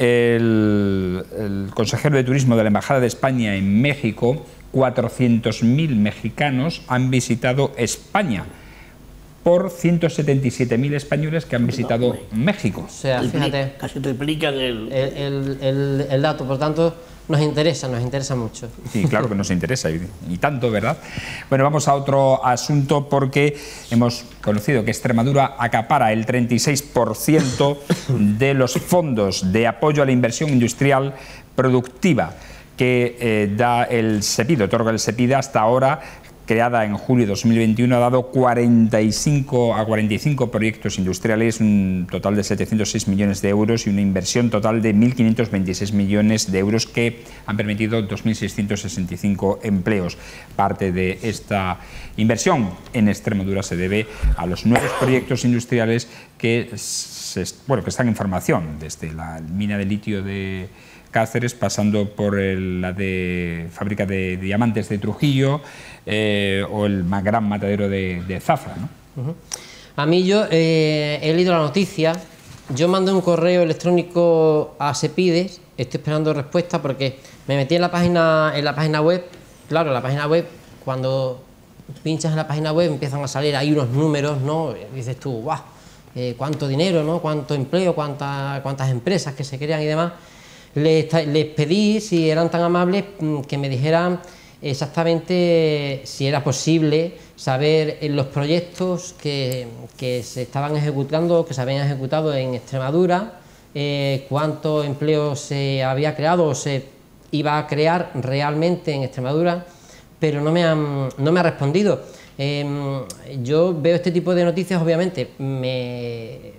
Speaker 1: el, el consejero de Turismo de la Embajada de España en México, cuatrocientos mil mexicanos han visitado España por ciento setenta y siete mil españoles que han visitado México.
Speaker 3: O sea, fíjate,
Speaker 2: casi triplican el...
Speaker 3: El, el, el, el dato, por tanto, nos interesa, nos interesa mucho.
Speaker 1: Sí, claro que nos interesa, y, y tanto, ¿verdad? Bueno, vamos a otro asunto, porque hemos conocido que Extremadura acapara el treinta y seis por ciento de los fondos de apoyo a la inversión industrial productiva que eh, da el SEPIDE, otorga el SEPIDE. Hasta ahora, creada en julio de dos mil veintiuno, ha dado cuarenta y cinco a cuarenta y cinco proyectos industriales, un total de setecientos seis millones de euros y una inversión total de mil quinientos veintiséis millones de euros que han permitido dos mil seiscientos sesenta y cinco empleos. Parte de esta inversión en Extremadura se debe a los nuevos proyectos industriales que, se, bueno, que están en formación, desde la mina de litio de Cáceres, pasando por el, la de fábrica de diamantes de Trujillo, eh, o el más gran matadero de, de Zafra, ¿no?
Speaker 3: Uh-huh. A mí yo eh, he leído la noticia, yo mandé un correo electrónico a SEPIDES, estoy esperando respuesta porque me metí en la página, en la página web. Claro, en la página web, cuando pinchas en la página web empiezan a salir ahí unos números, ¿no? Y dices tú, guau, eh, cuánto dinero, ¿no? Cuánto empleo, cuánta, cuántas empresas que se crean y demás. Les, les pedí, si eran tan amables, que me dijeran exactamente si era posible saber en los proyectos que, que se estaban ejecutando, que se habían ejecutado en Extremadura, eh, cuánto empleo se había creado o se iba a crear realmente en Extremadura, pero no me han, no me ha respondido. Eh, yo veo este tipo de noticias, obviamente, me...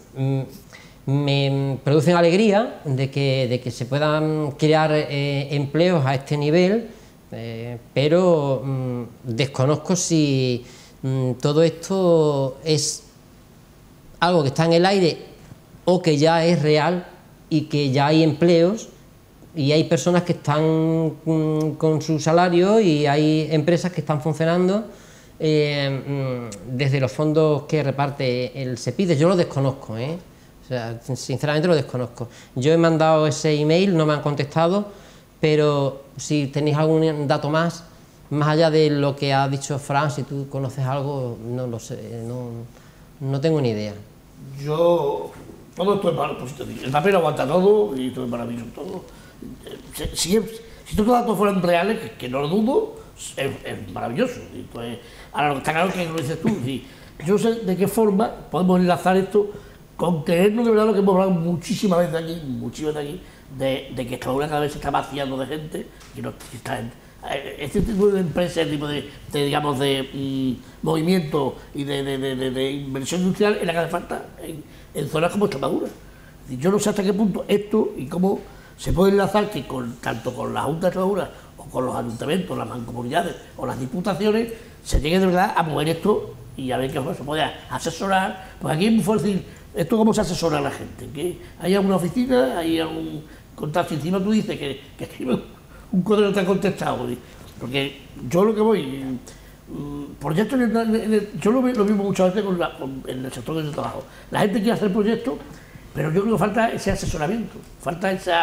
Speaker 3: me producen alegría de que, de que se puedan crear eh, empleos a este nivel, eh, pero mmm, desconozco si mmm, todo esto es algo que está en el aire o que ya es real y que ya hay empleos y hay personas que están mmm, con su salario y hay empresas que están funcionando eh, mmm, desde los fondos que reparte el SEPIDE. Yo lo desconozco, ¿eh? O sea, sinceramente lo desconozco. Yo he mandado ese email, no me han contestado, pero si tenéis algún dato más, más allá de lo que ha dicho Fran, si tú conoces algo, no lo sé, no, no tengo ni idea.
Speaker 2: Yo, todo esto es maravilloso, el papel aguanta todo y todo es maravilloso todo. Si, si, si estos datos fueran reales, que, que no lo dudo, es, es maravilloso. Entonces, ahora está claro que lo dices tú, si, yo no sé de qué forma podemos enlazar esto con creernos de verdad lo que hemos hablado muchísimas veces aquí, muchísimas veces aquí, de, de que Extremadura cada vez se está vaciando de gente, y no, que está en, este tipo de empresas, este tipo de, de digamos, de mm, movimiento y de, de, de, de, de inversión industrial es la que hace falta en, en zonas como Extremadura. Yo no sé hasta qué punto esto y cómo se puede enlazar que con, tanto con la Junta de Extremadura o con los ayuntamientos, las mancomunidades o las diputaciones se llegue de verdad a mover esto y a ver qué se puede asesorar, porque aquí es muy fácil. ¿Esto cómo se asesora a la gente? ¿Que hay alguna oficina? ¿Hay algún contacto? Encima tú dices que, que escribe un correo que te ha contestado. Porque yo lo que voy... Proyectos, en el, en el, yo lo, lo mismo muchas veces con la, con, en el sector del trabajo. La gente quiere hacer proyectos, pero yo creo que falta ese asesoramiento, falta esa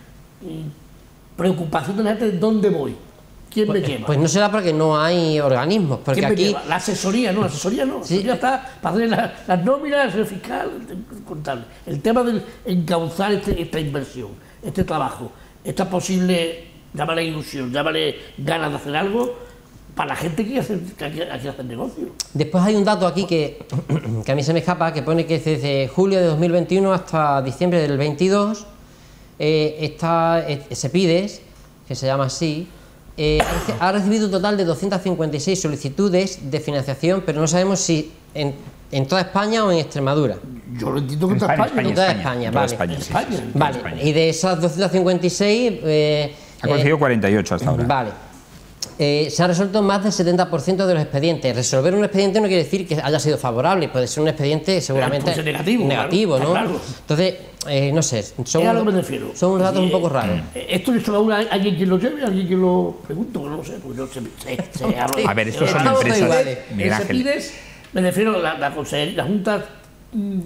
Speaker 2: mm, preocupación de la gente de dónde voy. ¿Quién
Speaker 3: pues,
Speaker 2: me lleva?
Speaker 3: Pues no será porque no hay organismos, porque
Speaker 2: ¿Quién me
Speaker 3: aquí...
Speaker 2: lleva? La asesoría, no, la asesoría no, la
Speaker 3: sí.
Speaker 2: asesoría está para hacer la, las nóminas, el fiscal, el contable. El tema de encauzar este, esta inversión, este trabajo, esta posible, llámale ilusión, llámale ganas de hacer algo, para la gente que quiere hacer, que quiere hacer negocio.
Speaker 3: Después hay un dato aquí que, que a mí se me escapa, que pone que desde julio de dos mil veintiuno hasta diciembre del veintidós, eh, esta, eh, Sepides, que se llama así, eh, ha recibido un total de doscientas cincuenta y seis solicitudes de financiación, pero no sabemos si en, en toda España o en Extremadura.
Speaker 2: Yo lo entiendo que en toda
Speaker 1: España,
Speaker 2: España.
Speaker 3: En toda
Speaker 1: España,
Speaker 3: España,
Speaker 1: en toda
Speaker 3: vale.
Speaker 1: España, sí,
Speaker 2: España,
Speaker 1: sí, sí, en toda
Speaker 3: Vale,
Speaker 1: España.
Speaker 3: y de esas doscientas cincuenta y seis... Eh,
Speaker 1: Ha conseguido
Speaker 3: eh,
Speaker 1: cuarenta y ocho hasta ahora.
Speaker 3: Vale. Eh, se ha resuelto más del setenta por ciento de los expedientes. Resolver un expediente no quiere decir que haya sido favorable, puede ser un expediente seguramente
Speaker 2: puede ser negativo,
Speaker 3: negativo,
Speaker 2: claro,
Speaker 3: ¿no?
Speaker 2: claro.
Speaker 3: Entonces, eh, no sé, son,
Speaker 2: Es a lo que me refiero.
Speaker 3: son unos datos
Speaker 2: Y,
Speaker 3: un poco
Speaker 2: eh,
Speaker 3: raros.
Speaker 2: eh, Esto de Extremadura, ¿hay alguien quien lo lleve? ¿Alguien quien lo pregunto? No lo sé, porque yo sé, sé, sé, hablo-
Speaker 1: A ver, estos son
Speaker 3: Estamos
Speaker 1: empresas.
Speaker 3: iguales.
Speaker 1: Miguel
Speaker 2: El
Speaker 1: Ángel.
Speaker 2: Sepides, me refiero a la, la, consejería- la Junta. mm,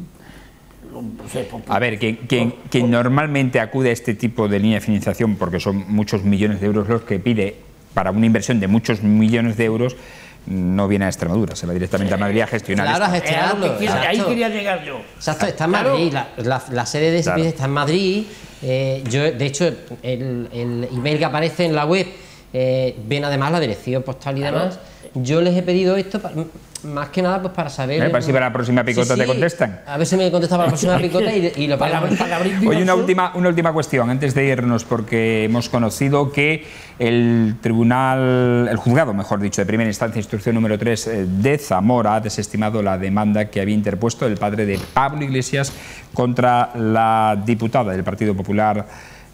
Speaker 2: No sé, por-
Speaker 1: A ver, quien, quien, quien normalmente acude a este tipo de línea de financiación, porque son muchos millones de euros los que pide para una inversión de muchos millones de euros, no viene a Extremadura, se va directamente a Madrid a gestionar
Speaker 3: Claro, a
Speaker 1: esto.
Speaker 2: Es a lo que
Speaker 3: gestionarlo.
Speaker 2: quiero- ahí
Speaker 3: exacto.
Speaker 2: quería llegar yo.
Speaker 3: Exacto, está en
Speaker 2: Claro.
Speaker 3: Madrid, la, la- la sede de
Speaker 1: Claro.
Speaker 3: Sepides está en Madrid. Eh, yo, de hecho, el, el email que aparece en la web eh, viene además la dirección postal y
Speaker 2: Claro.
Speaker 3: demás. Yo les he pedido esto pa- m- más que nada pues para saber.
Speaker 1: ¿Eh? Para ver si para la próxima picota te contestan.
Speaker 3: A ver si me contestan para la próxima picota y, y lo
Speaker 2: Para
Speaker 3: pagamos.
Speaker 2: para abrir
Speaker 1: Oye, una
Speaker 2: divorcio,
Speaker 1: última, una última cuestión antes de irnos, porque hemos conocido que el tribunal, el juzgado, mejor dicho, de primera instancia, instrucción número tres eh, de Zamora, ha desestimado la demanda que había interpuesto el padre de Pablo Iglesias contra la diputada del Partido Popular,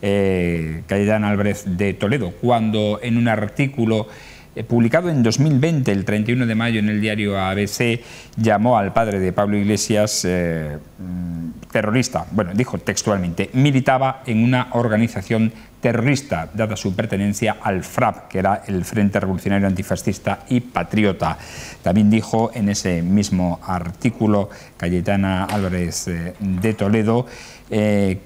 Speaker 1: eh, Cayetana Álvarez de Toledo, cuando en un artículo eh, publicado en dos mil veinte, el treinta y uno de mayo, en el diario A B C, llamó al padre de Pablo Iglesias eh, mm, terrorista. Bueno, dijo textualmente, militaba en una organización terrorista, dada su pertenencia al FRAP, que era el Frente Revolucionario Antifascista y Patriota. También dijo en ese mismo artículo Cayetana Álvarez eh, de Toledo eh,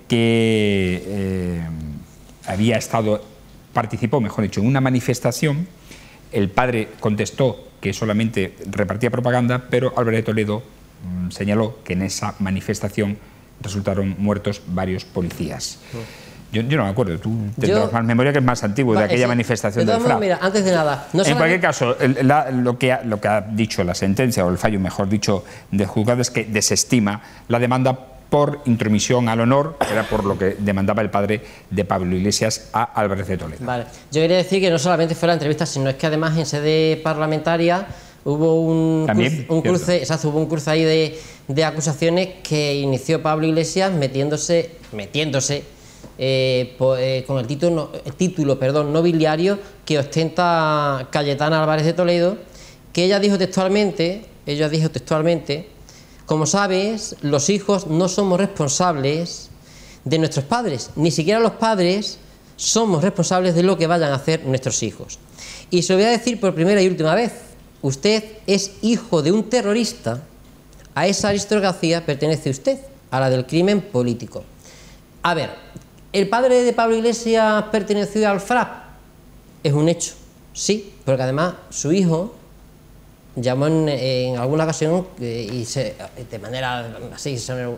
Speaker 1: que eh, había estado, participó, mejor dicho, en una manifestación. El padre contestó que solamente repartía propaganda, pero Álvarez de Toledo mmm, señaló que en esa manifestación resultaron muertos varios policías. Yo, yo no me acuerdo, tú tendrás
Speaker 3: Yo-
Speaker 1: más memoria, que es más antiguo, de
Speaker 3: Va,
Speaker 1: aquella
Speaker 3: ese-
Speaker 1: manifestación
Speaker 3: de
Speaker 1: del
Speaker 3: todos modos,
Speaker 1: FRAP.
Speaker 3: mira, antes de nada, no
Speaker 1: En
Speaker 3: solamente-
Speaker 1: cualquier caso, el- la- lo, que ha, lo que ha dicho la sentencia, o el fallo, mejor dicho, del juzgado, es que desestima la demanda por intromisión al honor, que era por lo que demandaba el padre de Pablo Iglesias a Álvarez de Toledo.
Speaker 3: Vale. Yo quería decir que no solamente fue la entrevista, sino es que además en sede parlamentaria hubo un
Speaker 1: También,
Speaker 3: cruce, un
Speaker 1: cierto.
Speaker 3: cruce, exacto, hubo un cruce ahí de, de acusaciones que inició Pablo Iglesias metiéndose, metiéndose eh, po- eh, con el título, no- el título perdón, nobiliario que ostenta Cayetana Álvarez de Toledo, que ella dijo textualmente, ella dijo textualmente, como sabes, los hijos no somos responsables de nuestros padres, ni siquiera los padres somos responsables de lo que vayan a hacer nuestros hijos. Y se lo voy a decir por primera y última vez, usted es hijo de un terrorista, a esa aristocracia pertenece usted, a la del crimen político. A ver, ¿el padre de Pablo Iglesias perteneció al FRAP? Es un hecho, sí, porque además su hijo llamó en, en alguna ocasión eh, y se, de manera así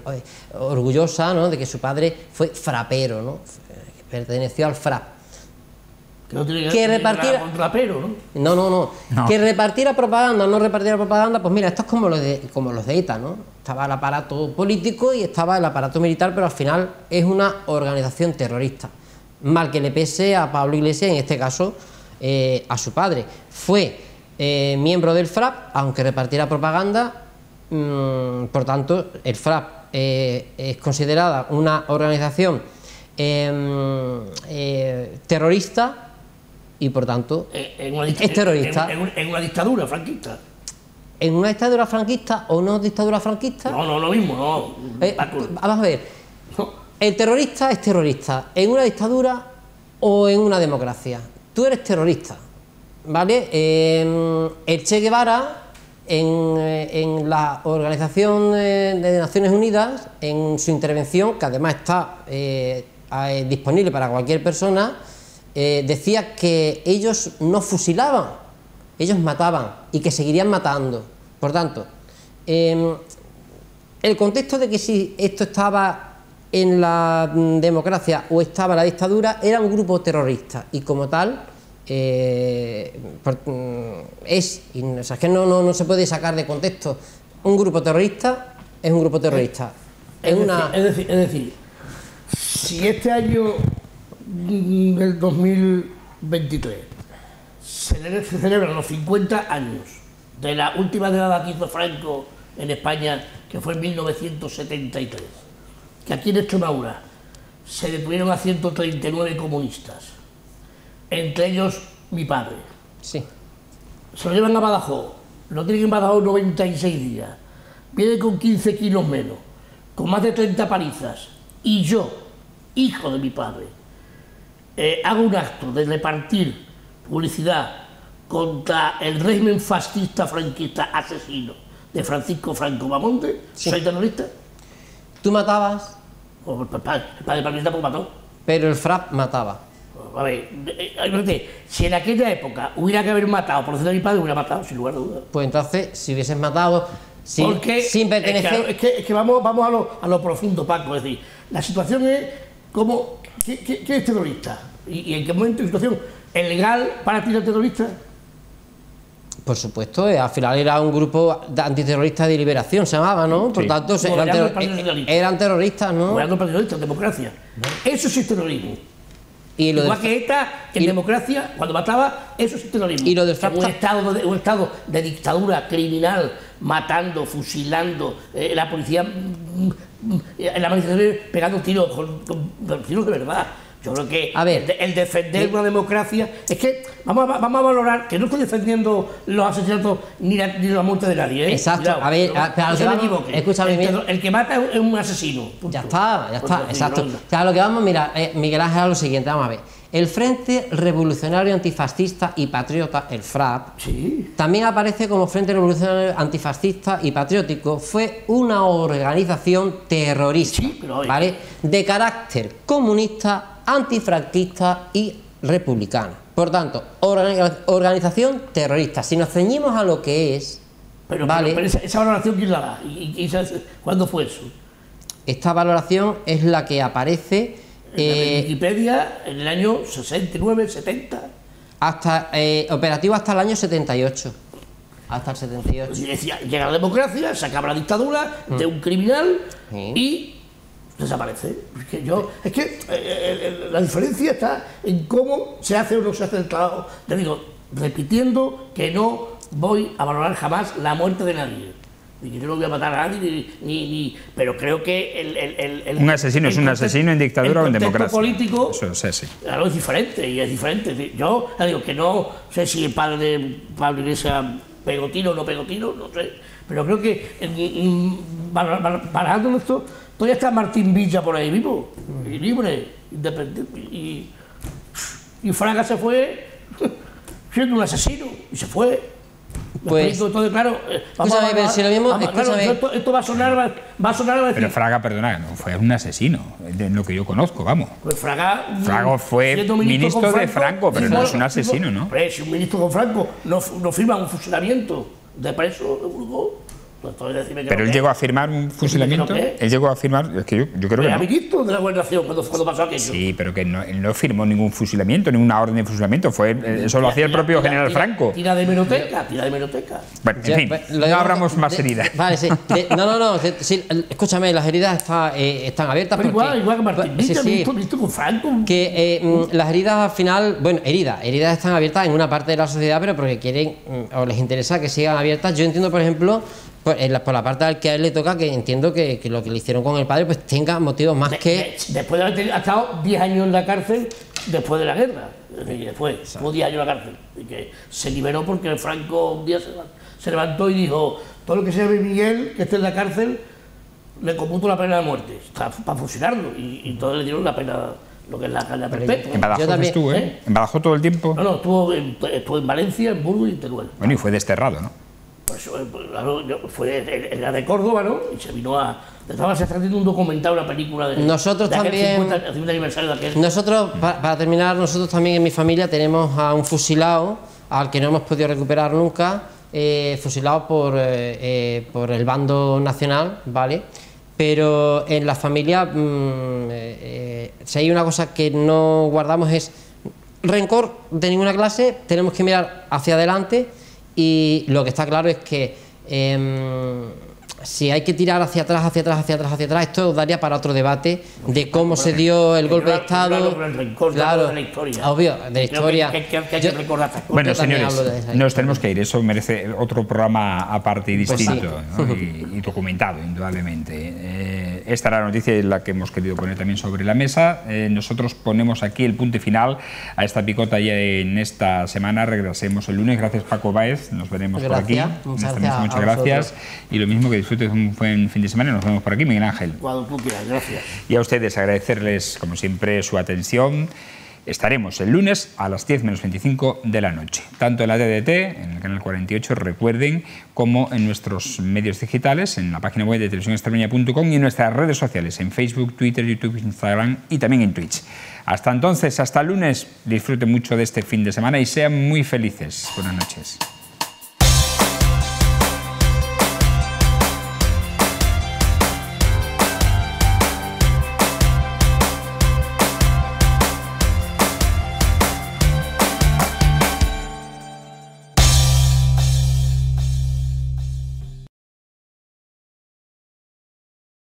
Speaker 3: orgullosa, ¿no?, de que su padre fue frapero, ¿no?, que perteneció al FRAP.
Speaker 2: Que no tiene
Speaker 3: Que repartiera-
Speaker 2: con rapero, ¿no?
Speaker 3: No, no, no,
Speaker 1: No.
Speaker 3: que repartiera propaganda o no repartiera propaganda, pues mira, esto es como los de, como los de ETA, ¿no? Estaba el aparato político y estaba el aparato militar, pero al final es una organización terrorista. Mal que le pese a Pablo Iglesias, en este caso eh, a su padre. Fue eh, miembro del FRAP, aunque repartiera propaganda, mmm, por tanto, el FRAP eh, es considerada una organización eh, eh, terrorista y por tanto
Speaker 2: En- en una dic-
Speaker 3: es terrorista.
Speaker 2: En, en- en una dictadura franquista.
Speaker 3: en una dictadura franquista o no dictadura franquista.
Speaker 2: No, no, lo mismo, no.
Speaker 3: eh,
Speaker 2: Paco.
Speaker 3: vamos a ver,
Speaker 2: No.
Speaker 3: el terrorista es terrorista en una dictadura o en una democracia. Tú eres terrorista, ¿vale? Eh, el Che Guevara en, eh, en la Organización eh, de Naciones Unidas, en su intervención, que además está eh, eh, disponible para cualquier persona, eh, decía que ellos no fusilaban, ellos mataban y que seguirían matando. Por tanto, eh, el contexto de que si esto estaba en la mm, democracia o estaba en la dictadura era un grupo terrorista y como tal eh, por- mm, es, y, o sea, es que no, no, no se puede sacar de contexto. Un grupo terrorista es un grupo terrorista.
Speaker 2: Es
Speaker 3: Es una...
Speaker 2: decir, es decir, es decir, si este año del dos mil veintitrés se celebran los cincuenta años de la última década que hizo Franco en España, que fue en mil novecientos setenta y tres, que aquí en Extremadura se detuvieron a ciento treinta y nueve comunistas, entre ellos mi padre.
Speaker 3: Sí.
Speaker 2: Se lo llevan a Badajoz, lo tienen en Badajoz noventa y seis días, viene con quince kilos menos, con más de treinta palizas, y yo, hijo de mi padre, eh, hago un acto de repartir publicidad contra el régimen fascista franquista asesino de Francisco Franco Bamonte. Sí. ¿Soy terrorista?
Speaker 3: ¿Tú matabas?
Speaker 2: O el padre, el padre Palmista pues mató.
Speaker 3: Pero el F R A P mataba.
Speaker 2: A ver, si en aquella época hubiera que haber matado por decir de mi padre, hubiera matado, sin lugar a dudas.
Speaker 3: Pues entonces, si hubieses matado sin,
Speaker 2: Porque
Speaker 3: sin pertenecer...
Speaker 2: Es que, es que, es que vamos, vamos a, lo, a lo profundo, Paco. Es decir, la situación es como... ¿Qué, qué, qué es terrorista? ¿Y, ¿Y en qué momento y situación? ¿Es legal para ti el terrorista?
Speaker 3: Por supuesto, al final era un grupo antiterrorista de liberación, se llamaba, ¿no? Por
Speaker 1: sí.
Speaker 3: tanto, eran, terror, eran terroristas, ¿no?
Speaker 2: Eran terroristas, democracia. ¿No? Eso sí es terrorismo.
Speaker 3: Y lo
Speaker 2: Igual
Speaker 3: del,
Speaker 2: que ETA, en y, democracia, cuando mataba, eso es terrorismo.
Speaker 3: Y lo del
Speaker 2: un, estado de, un estado de dictadura criminal, matando, fusilando, eh, la policía en la manifestación pegando tiros, con, con, con tiros de verdad. Yo creo que
Speaker 3: a ver,
Speaker 2: el, el defender una democracia... Es que vamos a, vamos a valorar que no estoy defendiendo los asesinatos ni la, ni la muerte de nadie, ¿eh?
Speaker 3: Exacto. Cuidado, a ver, a, a,
Speaker 2: no se me equivoque.
Speaker 3: Escúchame,
Speaker 2: el, el que mata es un asesino. Punto.
Speaker 3: Ya está, ya está, exacto. O sea, lo que vamos a mirar, eh, Miguel Ángel, a lo siguiente, vamos a ver. El Frente Revolucionario Antifascista y Patriota, el F R A P,
Speaker 2: sí.
Speaker 3: también aparece como Frente Revolucionario Antifascista y Patriótico, fue una organización terrorista,
Speaker 2: sí, pero,
Speaker 3: ¿vale? De carácter comunista, antifranquista y republicana. Por tanto, orga organización terrorista. Si nos ceñimos a lo que es...
Speaker 2: Pero,
Speaker 3: ¿vale?
Speaker 2: pero, pero esa, esa valoración, ¿quién la da? ¿Y, y, y cuándo fue eso?
Speaker 3: Esta valoración es la que aparece...
Speaker 2: En eh, Wikipedia en el año sesenta y nueve, setenta.
Speaker 3: Hasta, eh, operativo hasta el año setenta y ocho. Hasta el setenta y ocho.
Speaker 2: Y decía, llega la democracia, se acaba la dictadura mm. de un criminal sí. y desaparece. Es que, yo, es que eh, eh, la diferencia está en cómo se hace o no se hace el trabajo. Te digo, repitiendo que no voy a valorar jamás la muerte de nadie. Y yo no voy a matar a nadie, ni, ni, ni, pero creo que el... el, el, el
Speaker 1: un asesino es un asesino en dictadura o en democracia.
Speaker 2: El político,
Speaker 1: eso es así.
Speaker 2: Claro, es diferente, y es diferente. Yo digo que no sé si el padre de Pablo Iglesias pegó tiro o no pegó tiro, no sé, pero creo que, barándolo esto, todavía está Martín Villa por ahí vivo, y libre, independiente, y, y Fraga se fue siendo un asesino, y se fue.
Speaker 3: Pues,
Speaker 2: entonces, claro,
Speaker 3: vamos escúchame, a, ver, si lo mismo, vamos,
Speaker 2: claro, esto, esto va a sonar, va, va a sonar, va a decir,
Speaker 1: pero Fraga, perdona, no fue un asesino, de lo que yo conozco, vamos.
Speaker 2: Pues Fraga,
Speaker 1: Fraga fue ministro, ministro Franco, de Franco, pero no es un asesino, ¿no?
Speaker 2: Pues, si un ministro con Franco no, no firma un fusilamiento de preso de Burgos.
Speaker 1: Pero él llegó a firmar un fusilamiento. Él llegó a firmar. Es que yo, yo creo que.
Speaker 2: Era
Speaker 1: no.
Speaker 2: ministro de la Gobernación cuando, cuando pasó aquello.
Speaker 1: Sí, pero que no, él no firmó ningún fusilamiento, ninguna orden de fusilamiento. Fue, eso lo hacía el propio
Speaker 2: tira,
Speaker 1: general
Speaker 2: tira,
Speaker 1: Franco.
Speaker 2: Tira de hemeroteca, tira de hemeroteca.
Speaker 1: Bueno, en fin,
Speaker 3: pues,
Speaker 1: no abramos más heridas.
Speaker 3: Vale, sí. De, no, no, no. De, sí, escúchame, las heridas está, eh, están abiertas.
Speaker 2: Pero
Speaker 3: porque,
Speaker 2: igual, igual que Martín.
Speaker 3: Sí, sí,
Speaker 2: ministro, ministro con Franco.
Speaker 3: Que eh, las heridas al final. Bueno, heridas. Heridas están abiertas en una parte de la sociedad, pero porque quieren o les interesa que sigan abiertas. Yo entiendo, por ejemplo. Por, en la, por la parte al que a él le toca, que entiendo que, que lo que le hicieron con el padre pues tenga motivos más
Speaker 2: de,
Speaker 3: que...
Speaker 2: De, después de haber estado diez años en la cárcel, después de la guerra, después, estuvo diez años en la cárcel, y que se liberó porque Franco un día se, se levantó y dijo, todo lo que sea de Miguel, que esté en la cárcel, le computo la pena de muerte, para, para fusilarlo, y, y entonces le dieron la pena, lo que es la cadena perpetua.
Speaker 1: En Badajoz también, estuvo, ¿eh? ¿eh? En Badajoz todo el tiempo.
Speaker 2: No, no, estuvo en, estuvo en Valencia, en Burgos y en Teruel.
Speaker 1: Bueno, y fue desterrado, ¿no?
Speaker 2: Pues, claro, fue era de Córdoba, ¿no? Y se vino a... Estaba se está haciendo un documental, una película de...
Speaker 3: Nosotros
Speaker 2: de
Speaker 3: también...
Speaker 2: cincuenta, cincuenta aniversario de aquel.
Speaker 3: Nosotros, para, para terminar, nosotros también en mi familia tenemos a un fusilado, al que no hemos podido recuperar nunca, eh, fusilado por, eh, eh, por el bando nacional, ¿vale? Pero en la familia, mmm, eh, si hay una cosa que no guardamos es rencor de ninguna clase, tenemos que mirar hacia adelante. Y lo que está claro es que eh, si hay que tirar hacia atrás, hacia atrás, hacia atrás, hacia atrás, esto daría para otro debate de cómo se dio el golpe de Estado. Claro,
Speaker 2: de la historia.
Speaker 3: Obvio, de la historia.
Speaker 2: Que, que, que hay que recordar estas cosas.
Speaker 1: Bueno, señores, nos tenemos que ir. Eso merece otro programa aparte y distinto,
Speaker 3: pues sí.
Speaker 1: ¿no? y, y documentado, indudablemente. Eh, esta era la noticia la que hemos querido poner también sobre la mesa. Eh, nosotros ponemos aquí el punto final a esta picota ya en esta semana. Regresemos el lunes. Gracias, Paco Báez. Nos veremos
Speaker 3: gracias.
Speaker 1: por aquí.
Speaker 3: Muchas,
Speaker 1: gracias, muchas gracias. Y lo mismo, que disfrutes un buen fin de semana. Nos vemos por aquí, Miguel Ángel.
Speaker 2: Cuando tú quieras, gracias.
Speaker 1: Y a ustedes agradecerles, como siempre, su atención. Estaremos el lunes a las diez menos veinticinco de la noche, tanto en la T D T, en el canal cuarenta y ocho, recuerden, como en nuestros medios digitales, en la página web de televisión extremeña punto com y en nuestras redes sociales, en Facebook, Twitter, YouTube, Instagram y también en Twitch. Hasta entonces, hasta el lunes, disfruten mucho de este fin de semana y sean muy felices. Buenas noches.